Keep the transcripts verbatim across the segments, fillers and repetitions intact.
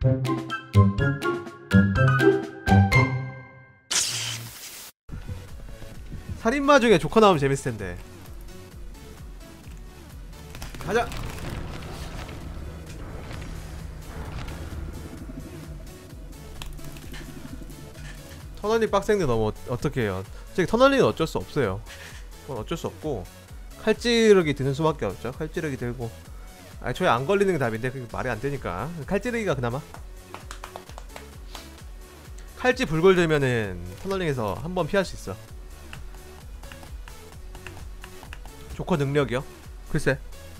살인마 중에 조커 나오면 재밌을텐데. 가자! 터널링 빡센데 너무 어떻게 해요. 솔직히 터널링은 어쩔 수 없어요. 그건 어쩔 수 없고 칼찌르기 드는 수밖에 없죠. 칼찌르기 들고 아 초에 안 걸리는 게 답인데 그게 말이 안 되니까 칼찌르기가 그나마. 칼찌 불골 들면은 터널링에서 한 번 피할 수 있어. 조커 능력이요? 글쎄.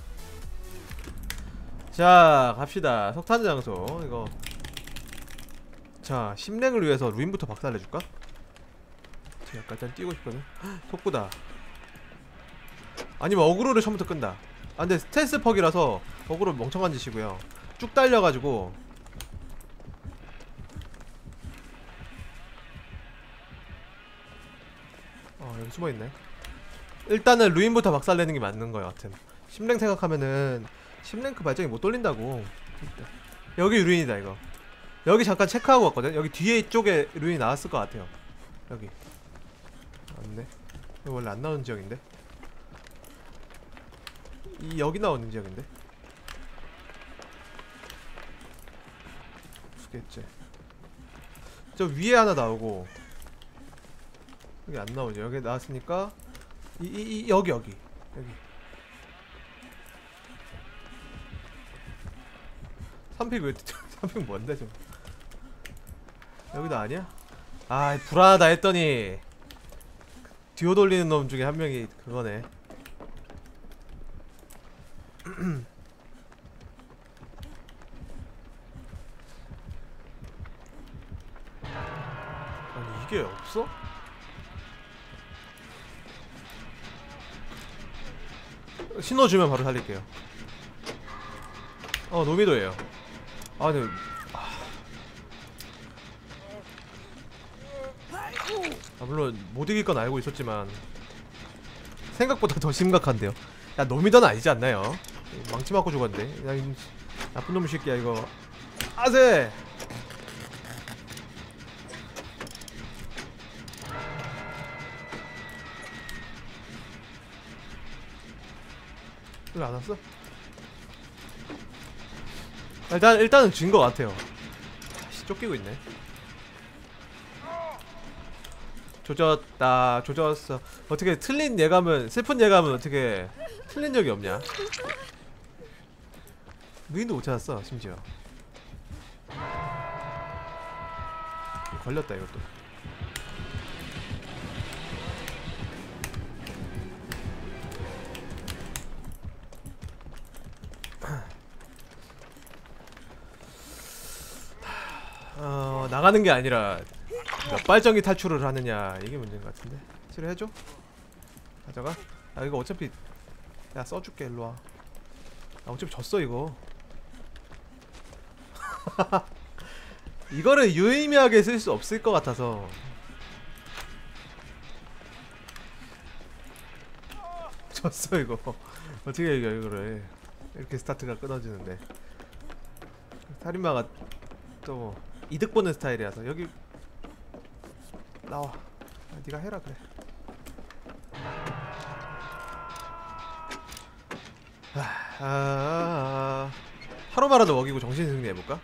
자 갑시다. 석탄 장소 이거. 자 심랭을 위해서 루인부터 박살내줄까? 약간 일단 뛰고 싶거든. 헉, 속보다. 아니면 어그로를 처음부터 끈다. 아 근데 스텔스 퍽이라서 어그로 멍청한 짓이고요. 쭉 달려가지고 어 여기 숨어있네. 일단은 루인부터 박살내는 게 맞는 거야 같은. 심랭 생각하면은 심랭크 발전기 못 돌린다고. 여기 루인이다 이거. 여기 잠깐 체크하고 왔거든. 여기 뒤에 이쪽에 루인이 나왔을 것 같아요. 여기 맞네. 이거 원래 안 나오는 지역인데. 이 여기 나오는 지역인데. 죽겠지. 저 위에 하나 나오고 여기 안 나오죠. 여기 나왔으니까 이, 이, 이 여기 여기 여기 삼픽 왜 삼픽 뭔데 좀. 여기도 아니야? 아 불안하다 했더니 듀오 돌리는 놈 중에 한 명이 그거네. 아니 이게 없어? 신호 주면 바로 살릴게요. 어 노미도예요. 아 근데 아 물론 못 이길 건 알고 있었지만 생각보다 더 심각한데요. 야 노미더는 아니지 않나요? 망치 맞고 죽었는데. 야 이 나쁜 놈의 새끼야 이거. 아세! 왜 안 왔어? 일단 일단은 진 거 같아요. 씨, 쫓기고 있네. 조졌다. 조졌어. 어떻게 틀린 예감은, 슬픈 예감은 어떻게 틀린 적이 없냐? 무인도 못 찾았어 심지어. 걸렸다 이것도. 어 나가는 게 아니라 몇 발전기 탈출을 하느냐 이게 문제인 것 같은데. 치료해줘? 가져가? 아 이거 어차피 야 써줄게 일로와. 아 어차피 졌어 이거. 이거를 유의미하게 쓸 수 없을 것 같아서. 졌어 이거. 어떻게 이겨 이거를. 이렇게 스타트가 끊어지는데. 살인마가 또 이득 보는 스타일이라서. 여기 나와. 아, 네가 해라 그래. 아, 아, 아. 하루마라도 먹이고 정신 승리해볼까?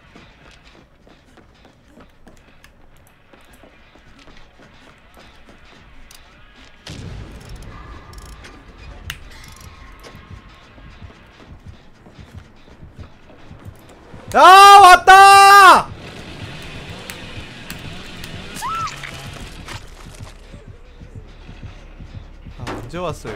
야 왔다! 아 언제 왔어요?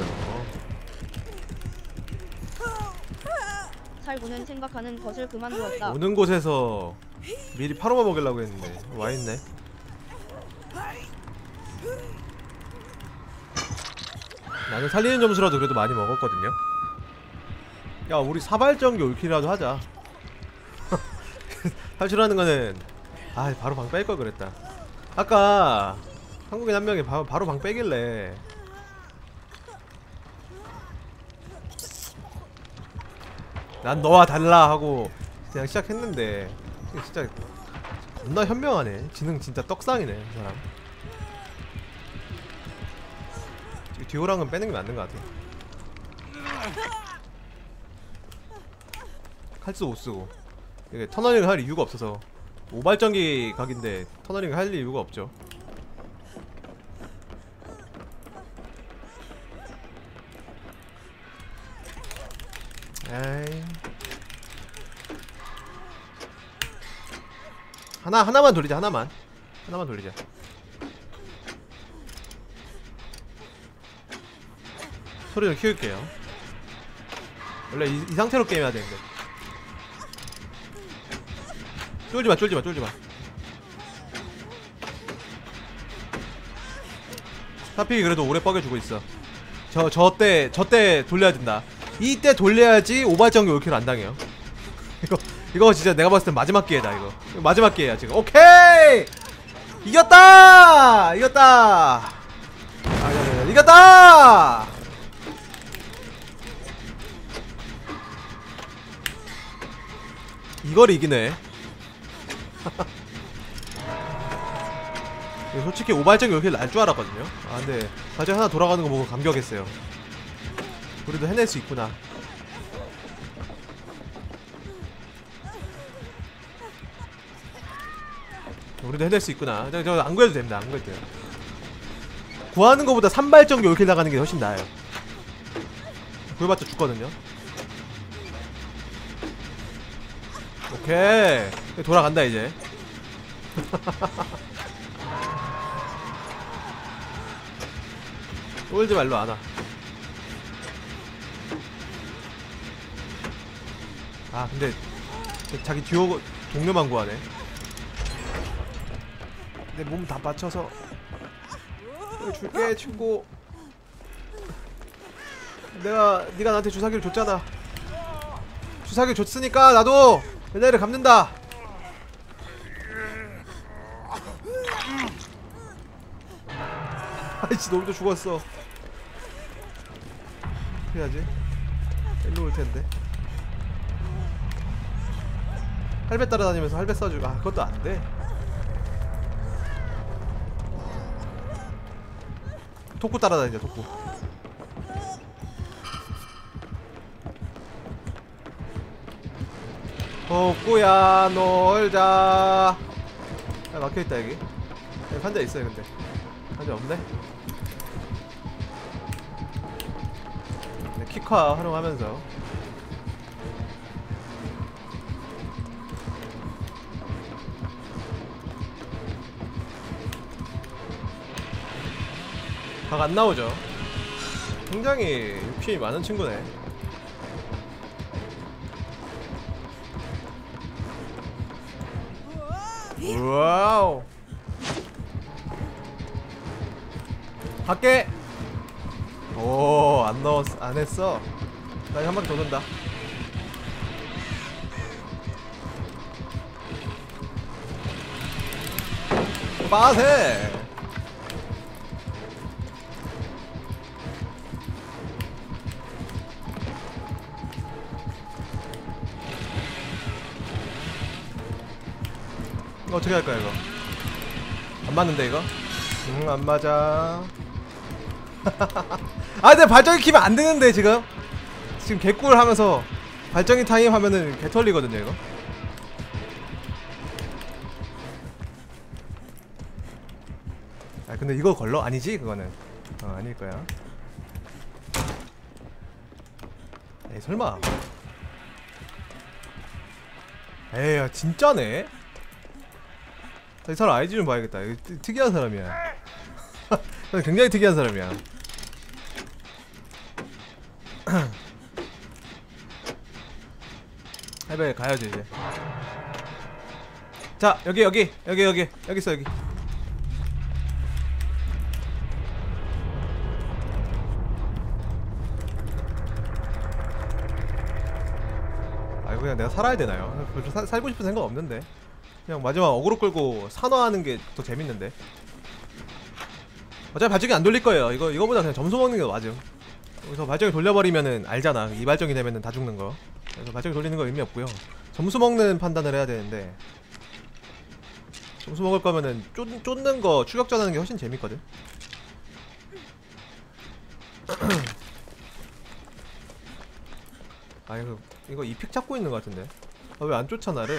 살고는 생각하는 것을 그만두었다. 오는 곳에서 미리 파로마 먹이려고 했는데 와있네. 나는 살리는 점수라도 그래도 많이 먹었거든요. 야 우리 사발전기 올킬이라도 하자. 탈출하는 거는 아 바로 방 뺄 걸 그랬다. 아까 한국인 한 명이 바, 바로 방 빼길래 난 너와 달라 하고 그냥 시작했는데 진짜 겁나 현명하네. 지능 진짜 떡상이네 이 사람. 듀오랑은 빼는 게 맞는 것 같아. 칼도 못 쓰고 이게 터너링을 할 이유가 없어서. 오발전기 각인데 터너링을 할 이유가 없죠. 에이. 하나 하나만 돌리자. 하나만 하나만 돌리자. 소리 좀 키울게요. 원래 이, 이 상태로 게임해야 되는데. 쫄지마 쫄지마 쫄지마. 사픽이 그래도 오래 뻐겨주고 있어. 저 저 때 저 때 돌려야 된다. 이때 돌려야지 오발전기 올킬 안 당해요. 이거 이거 진짜 내가 봤을 땐 마지막 기회다. 이거 이거 마지막 기회야 지금. 오케이 이겼다 이겼다. 아, 야, 야, 이겼다. 이걸 이기네. 솔직히 오발전기 이렇게 날 줄 알았거든요. 아 근데 발전기 하나 돌아가는 거 보고 감격했어요. 우리도 해낼 수 있구나. 우리도 해낼 수 있구나. 저, 저 안 구해도 됩니다. 안 구해도 돼요. 구하는 거보다 삼발전기 올킬 나가는 게 훨씬 나아요. 구해봤자 죽거든요. 오케이 돌아간다 이제. 쫄지 말로 안와. 아 근데 자기 듀오 동료만 구하네. 내 몸 다 받쳐서 줄게 친구. 내가 네가 나한테 주사기를 줬잖아. 주사기를 줬으니까 나도 얘네를 갚는다. 아이씨 놈도 죽었어. 어떻게 해야지? 일로 올 텐데. 할배 따라다니면서 할배 쏴주고. 아 그것도 안 돼. 톡구 따라다니자 톡구. 톡구야 놀자. 아 막혀있다 여기. 여기 판자 있어요 근데. 판자 없네. 네, 키카 활용하면서 각 안 나오죠. 굉장히 유피엠이 많은 친구네. 와우. 밖에. 오, 안 넣었어. 안 했어. 나 한 바퀴 더 돈다. 빠세. 어떻게 할 거야 이거? 안 맞는데 이거? 응, 안 맞아. 아 근데 발전기 키면 안 되는데 지금 지금 개꿀 하면서 발전기 타임 하면은 개 털리거든요 이거. 아 근데 이거 걸러? 아니지 그거는. 어 아닐 거야. 에이 설마. 에이 야, 진짜네. 이 사람 아이디 좀 봐야겠다. 이거 특이한 사람이야. 굉장히 특이한 사람이야. 해배 가야지 이제. 자 여기 여기 여기 여기 여기 있어 여기. 아이고 그냥 내가 살아야 되나요? 별로 사, 살고 싶은 생각 없는데. 그냥 마지막 어그로 끌고 산화하는 게 더 재밌는데. 어차피 발전기 안 돌릴 거예요. 이거 이거보다 그냥 점수 먹는 게 맞음. 여기서 발전기 돌려버리면은 알잖아. 이 발전기 되면은 다 죽는 거. 그래서 발전기 돌리는 거 의미 없고요. 점수 먹는 판단을 해야 되는데 점수 먹을 거면은 쫓, 쫓는 거 추격전 하는 게 훨씬 재밌거든. 아 이거 이거 이픽 잡고 있는 거 같은데. 아, 왜 안 쫓아 나를?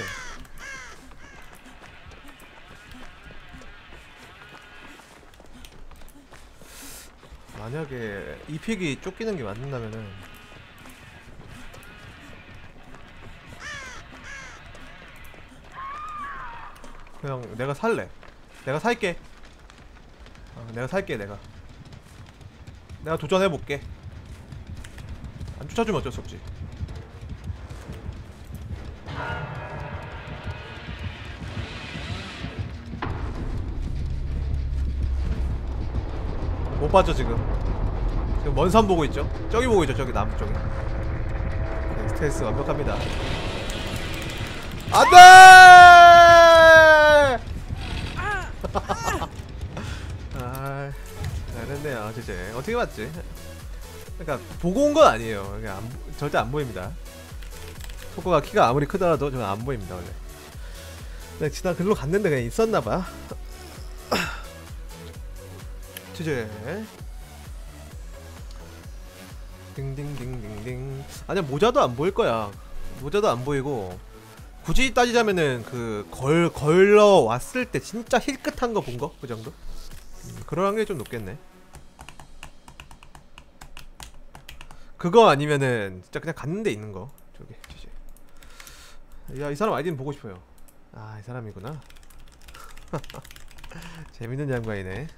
만약에 이픽이 쫓기는 게 맞는다면은 그냥 내가 살래. 내가 살게. 어, 내가 살게. 내가 내가 도전해볼게. 안 쫓아주면 어쩔 수 없지. 못 빠져 지금. 지금 먼 산 보고 있죠? 저기 보고 있죠. 저기 나무 쪽에. 네, 스텔스 완벽합니다. 안돼! 아, 잘했네요, 제제. 어떻게 봤지? 그러니까 보고 온 건 아니에요. 그냥 안, 절대 안 보입니다. 토코가 키가 아무리 크더라도 저는 안 보입니다 원래. 그냥 지난 글로 갔는데 그냥 있었나봐. 제제. 딩딩딩딩딩. 아니야 모자도 안 보일 거야. 모자도 안 보이고. 굳이 따지자면은 그 걸 걸러 왔을 때 진짜 힐끗한 거 본 거? 그 정도? 음, 그럴 확률이 좀 높겠네. 그거 아니면은 진짜 그냥 갔는데 있는 거. 저기 저기. 야, 이 사람 아이디는 보고 싶어요. 아, 이 사람이구나. 재밌는 양반이네.